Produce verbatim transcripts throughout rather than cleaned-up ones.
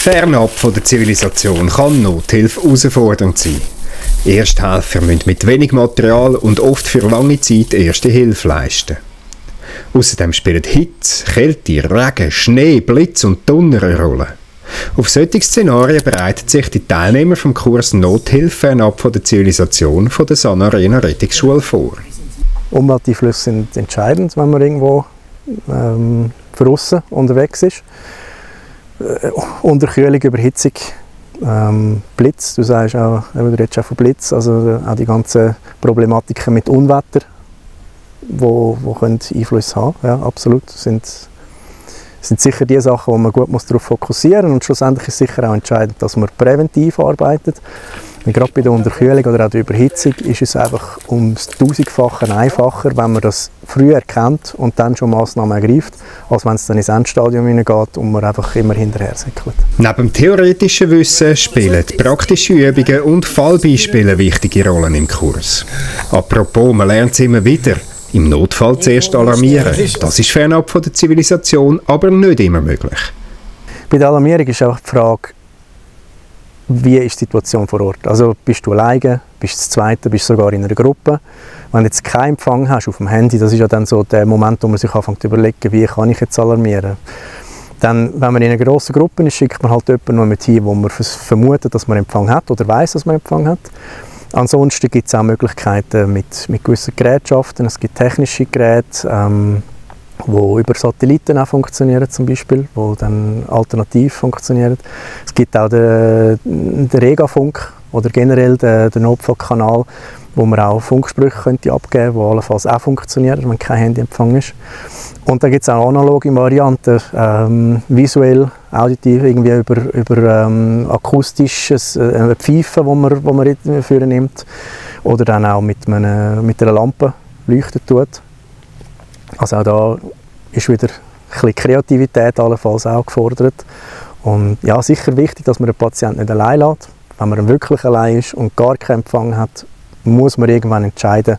Fernab von der Zivilisation kann Nothilfe herausfordernd sein. Ersthelfer müssen mit wenig Material und oft für lange Zeit erste Hilfe leisten. Außerdem spielen Hitze, Kälte, Regen, Schnee, Blitz und Donner eine Rolle. Auf solche Szenarien bereiten sich die Teilnehmer vom Kurs Nothilfe fernab von der Zivilisation von der Sanarena Rettungsschule vor. Umwelteinflüsse sind entscheidend, wenn man irgendwo ähm, draussen unterwegs ist. Äh, Unterkühlung, Überhitzung, ähm, Blitz, du sagst auch, du redest auch von Blitz, also auch die ganzen Problematiken mit Unwetter, wo, wo können Einfluss haben, ja, absolut, sind, sind sicher die Sachen, wo man gut muss darauf fokussieren muss. Und schlussendlich ist sicher auch entscheidend, dass man präventiv arbeitet. Und gerade bei der Unterkühlung oder auch der Überhitzung ist es einfach ums Tausendfache einfacher, wenn man das früh erkennt und dann schon Massnahmen ergreift, als wenn es dann ins Endstadium hineingeht und man einfach immer hinterher säckelt. Neben dem theoretischen Wissen spielen praktische Übungen und Fallbeispiele wichtige Rollen im Kurs. Apropos, man lernt es immer wieder. Im Notfall zuerst alarmieren. Das ist fernab von der Zivilisation, aber nicht immer möglich. Bei der Alarmierung ist auch die Frage, wie ist die Situation vor Ort? Also bist du alleine, bist du das Zweite, bist du sogar in einer Gruppe? Wenn du jetzt keinen Empfang hast auf dem Handy, das ist ja dann so der Moment, wo man sich anfängt zu überlegen, wie kann ich jetzt alarmieren. Dann, wenn man in einer grossen Gruppe ist, schickt man halt jemanden noch mit hin, wo man vermutet, dass man Empfang hat oder weiss, dass man Empfang hat. Ansonsten gibt es auch Möglichkeiten mit, mit gewissen Gerätschaften. Es gibt technische Geräte, ähm, die über Satelliten auch funktionieren, zum Beispiel, die dann alternativ funktionieren. Es gibt auch den, den Regafunk oder generell den, den Notfallkanal, wo man auch Funksprüche könnte abgeben könnte, die allenfalls auch funktionieren, wenn kein Handyempfang ist. Und dann gibt es auch analoge Varianten, ähm, visuell, auditiv, irgendwie über, über ähm, akustisches äh, Pfeifen, wo man, wo man dafür nimmt, oder dann auch mit, einem, mit einer Lampe leuchten tut. Also auch da ist wieder ein bisschen Kreativität allenfalls auch gefordert. Und ja, sicher wichtig, dass man den Patienten nicht allein lässt. Wenn man wirklich allein ist und gar keinen Empfang hat, muss man irgendwann entscheiden,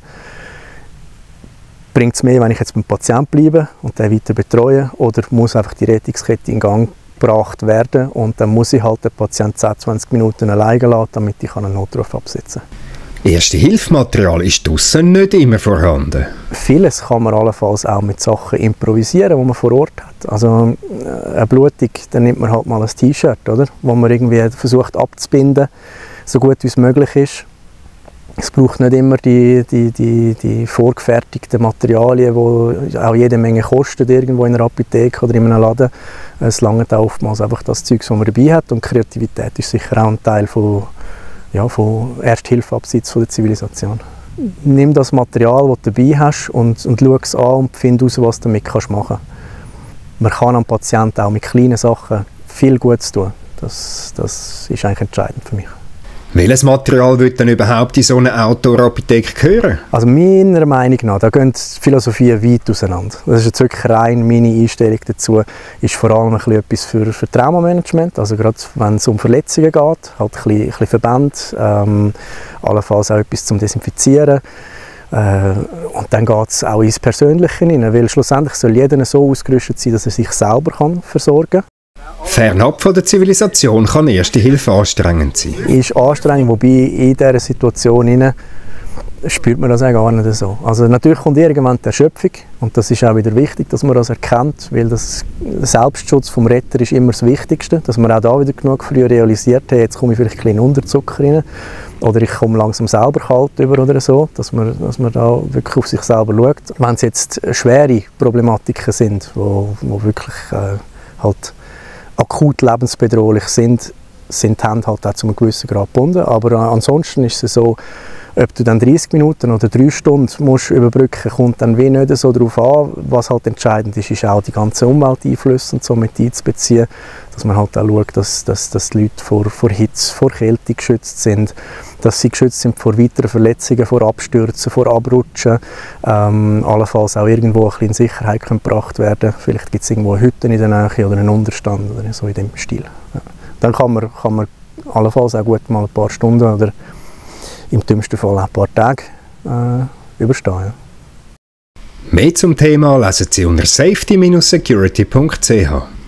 bringt es mehr, wenn ich jetzt beim Patienten bleibe und den weiter betreue, oder muss einfach die Rettungskette in Gang gebracht werden und dann muss ich halt den Patienten zehn bis zwanzig Minuten alleine lassen, damit ich einen Notruf absetzen kann. Erste Hilfsmaterial ist draussen nicht immer vorhanden. Vieles kann man allenfalls auch mit Sachen improvisieren, die man vor Ort hat. Also eine Blutung, dann nimmt man halt mal ein T-Shirt, oder, wo man irgendwie versucht abzubinden, so gut wie es möglich ist. Es braucht nicht immer die, die, die, die vorgefertigten Materialien, die auch jede Menge kosten, irgendwo in einer Apotheke oder in einem Laden. Es langt auch oftmals einfach das Zeug, das man dabei hat. Und Kreativität ist sicher auch ein Teil von, ja, von Ersthilfe abseits von der Zivilisation. Nimm das Material, das du dabei hast, und, und schau es an und finde heraus, was du damit machen kannst. Man kann am Patienten auch mit kleinen Sachen viel Gutes tun. Das, das ist eigentlich entscheidend für mich. Welches Material wird denn überhaupt in so eine Outdoor-Apotheke gehören? Also meiner Meinung nach, da gehen die Philosophien weit auseinander. Das ist jetzt wirklich rein meine Einstellung dazu, ist vor allem ein bisschen etwas für, für Traumamanagement, also gerade wenn es um Verletzungen geht, halt ein bisschen, ein bisschen Verband, ähm, allenfalls auch etwas zum Desinfizieren. Äh, und dann geht es auch ins Persönliche hinein, weil schlussendlich soll jeder so ausgerüstet sein, dass er sich selber kann versorgen kann. Fernab von der Zivilisation kann Erste Hilfe anstrengend sein. Ist anstrengend, wobei in dieser Situation hinein spürt man das auch gar nicht so. Also natürlich kommt irgendwann die Erschöpfung, und das ist auch wieder wichtig, dass man das erkennt, weil das, der Selbstschutz vom Retter ist immer das Wichtigste, dass man auch da wieder genug früh realisiert, hey, jetzt komme ich vielleicht ein bisschen Unterzucker rein oder ich komme langsam selber kalt über oder so, dass man, dass man da wirklich auf sich selber schaut. Wenn es jetzt schwere Problematiken sind, wo, wo wirklich äh, halt akut lebensbedrohlich sind, sind die Hände halt auch zu einem gewissen Grad gebunden. Aber ansonsten ist es so, ob du dann dreißig Minuten oder drei Stunden musst überbrücken, kommt dann wie nicht so darauf an. Was halt entscheidend ist, ist auch die ganzen Umwelteinflüsse und so mit einzubeziehen, dass man halt auch schaut, dass, dass, dass die Leute vor, vor Hitze, vor Kälte geschützt sind, dass sie geschützt sind vor weiteren Verletzungen, vor Abstürzen, vor Abrutschen, ähm, allenfalls auch irgendwo ein bisschen in Sicherheit können gebracht werden. Vielleicht gibt es irgendwo eine Hütte in der Nähe oder einen Unterstand oder so in dem Stil. Ja. Dann kann man, kann man allenfalls auch gut mal ein paar Stunden oder im dümmsten Fall ein paar Tage äh, überstehen. Ja. Mehr zum Thema lesen Sie unter safety Bindestrich security Punkt c h.